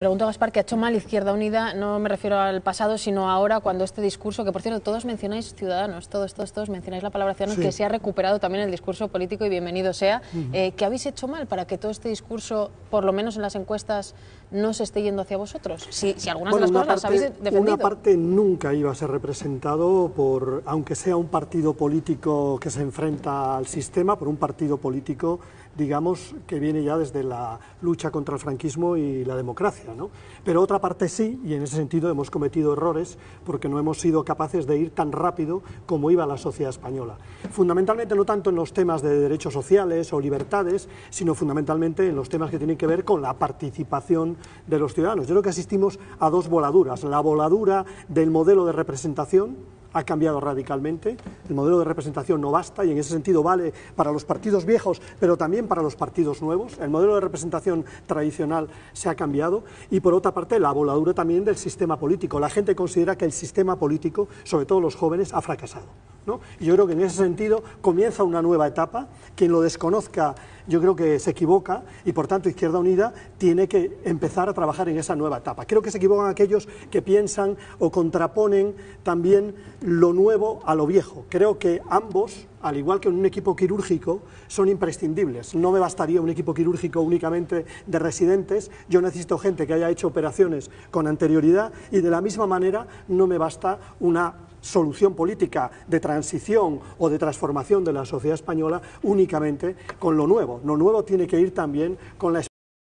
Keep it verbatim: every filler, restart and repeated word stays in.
Pregunto a Gaspar, ¿qué ha hecho mal Izquierda Unida? No me refiero al pasado, sino ahora, cuando este discurso, que por cierto todos mencionáis Ciudadanos, todos, todos, todos mencionáis la palabra Ciudadanos, sí, que se ha recuperado también el discurso político y bienvenido sea. Uh-huh. eh, ¿Qué habéis hecho mal para que todo este discurso, por lo menos en las encuestas, no se esté yendo hacia vosotros? Si, si algunas bueno, de las cosas parte, las habéis defendido. Una parte nunca iba a ser representado por, aunque sea un partido político que se enfrenta al sistema, por un partido político, digamos, que viene ya desde la lucha contra el franquismo y la democracia, ¿no? Pero otra parte sí, y en ese sentido hemos cometido errores porque no hemos sido capaces de ir tan rápido como iba la sociedad española. Fundamentalmente no tanto en los temas de derechos sociales o libertades, sino fundamentalmente en los temas que tienen que ver con la participación de los ciudadanos. Yo creo que asistimos a dos voladuras. La voladura del modelo de representación ha cambiado radicalmente, el modelo de representación no basta y en ese sentido vale para los partidos viejos, pero también para los partidos nuevos. El modelo de representación tradicional se ha cambiado y por otra parte la voladura también del sistema político. La gente considera que el sistema político, sobre todo los jóvenes, ha fracasado, ¿no? Y yo creo que en ese sentido comienza una nueva etapa. Quien lo desconozca yo creo que se equivoca y por tanto Izquierda Unida tiene que empezar a trabajar en esa nueva etapa. Creo que se equivocan aquellos que piensan o contraponen también lo nuevo a lo viejo. Creo que ambos, al igual que en un equipo quirúrgico, son imprescindibles. No me bastaría un equipo quirúrgico únicamente de residentes, yo necesito gente que haya hecho operaciones con anterioridad y de la misma manera no me basta una solución política de transición o de transformación de la sociedad española únicamente con lo nuevo. Lo nuevo tiene que ir también con la